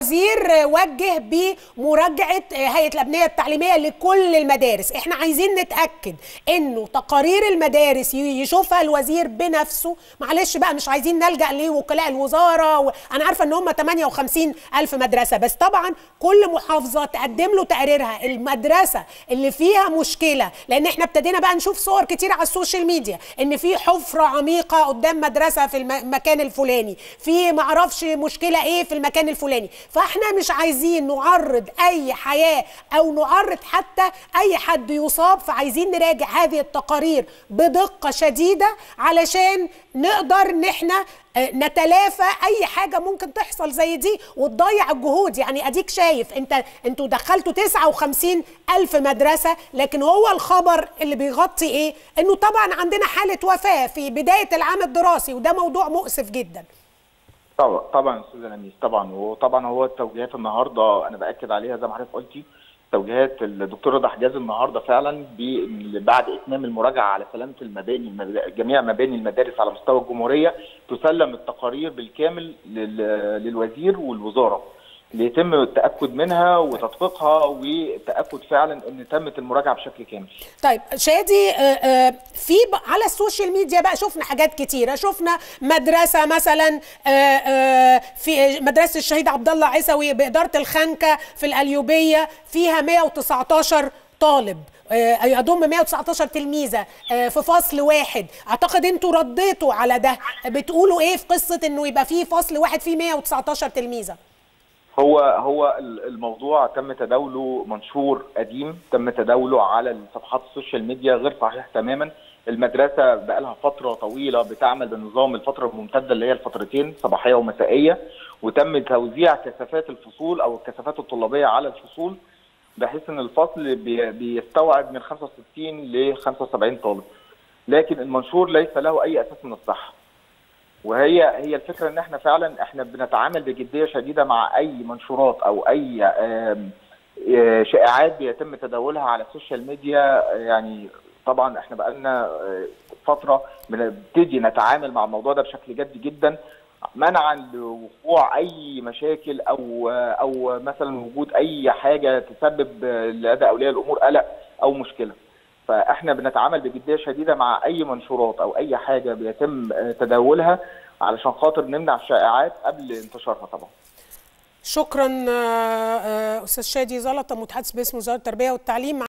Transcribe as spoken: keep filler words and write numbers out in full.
الوزير وجه بمراجعه هيئه الابنيه التعليميه لكل المدارس. احنا عايزين نتاكد انه تقارير المدارس يشوفها الوزير بنفسه. معلش بقى مش عايزين نلجا لوكلاء الوزاره، وانا عارفه ان هم ثمانية وخمسين ألف مدرسه، بس طبعا كل محافظه تقدم له تقريرها المدرسه اللي فيها مشكله، لان احنا ابتدينا بقى نشوف صور كتير على السوشيال ميديا ان في حفره عميقه قدام مدرسه في المكان الفلاني، في معرفش مشكله ايه في المكان الفلاني. فاحنا مش عايزين نعرض اي حياه او نعرض حتى اي حد يصاب، فعايزين نراجع هذه التقارير بدقه شديده علشان نقدر ان احنا نتلافى اي حاجه ممكن تحصل زي دي وتضيع الجهود. يعني اديك شايف انت انتوا دخلتوا تسعة وخمسين ألف مدرسه، لكن هو الخبر اللي بيغطي ايه؟ انه طبعا عندنا حاله وفاه في بدايه العام الدراسي، وده موضوع مؤسف جدا. طبعا طبعا استاذ لميس، طبعا وطبعا هو التوجيهات النهارده انا باكد عليها زي ما حضرتك قلتي، توجيهات الدكتور رضا حجاز النهارده فعلا بعد اتمام المراجعه على سلامه المباني، جميع مباني المدارس على مستوى الجمهوريه تسلم التقارير بالكامل للوزير والوزاره ليتم التاكد منها وتطبيقها وتاكد فعلا ان تمت المراجعه بشكل كامل. طيب شادي، في على السوشيال ميديا بقى شفنا حاجات كتيره، شفنا مدرسه مثلا في مدرسه الشهيد عبد الله عيسوي باداره الخنكه في القليوبيه فيها مئة وتسعتاشر طالب، يضم مئة وتسعتاشر تلميذه في فصل واحد. اعتقد انتوا رديتوا على ده، بتقولوا ايه في قصه انه يبقى في فصل واحد فيه مئة وتسعتاشر تلميذه؟ هو هو الموضوع تم تداوله، منشور قديم تم تداوله على صفحات السوشيال ميديا غير صحيح تماما. المدرسه بقى لها فتره طويله بتعمل بنظام الفتره الممتده اللي هي الفترتين صباحيه ومسائيه، وتم توزيع كثافات الفصول او الكثافات الطلابيه على الفصول بحيث ان الفصل بيستوعب من خمسة وستين ل خمسة وسبعين طالب، لكن المنشور ليس له اي اساس من الصحه. وهي هي الفكره ان احنا فعلا احنا بنتعامل بجديه شديده مع اي منشورات او اي شائعات بيتم تداولها على السوشيال ميديا. يعني طبعا احنا بقالنا فتره بنبتدي نتعامل مع الموضوع ده بشكل جدي جدا منعا لوقوع اي مشاكل او او مثلا وجود اي حاجه تسبب لدى اولياء الامور قلق او مشكله. فاحنا بنتعامل بجديه شديده مع اي منشورات او اي حاجه بيتم تداولها علشان خاطر نمنع الشائعات قبل انتشارها. طبعا شكرا استاذ شادي زلطه، متحدث باسم وزاره التربيه والتعليم.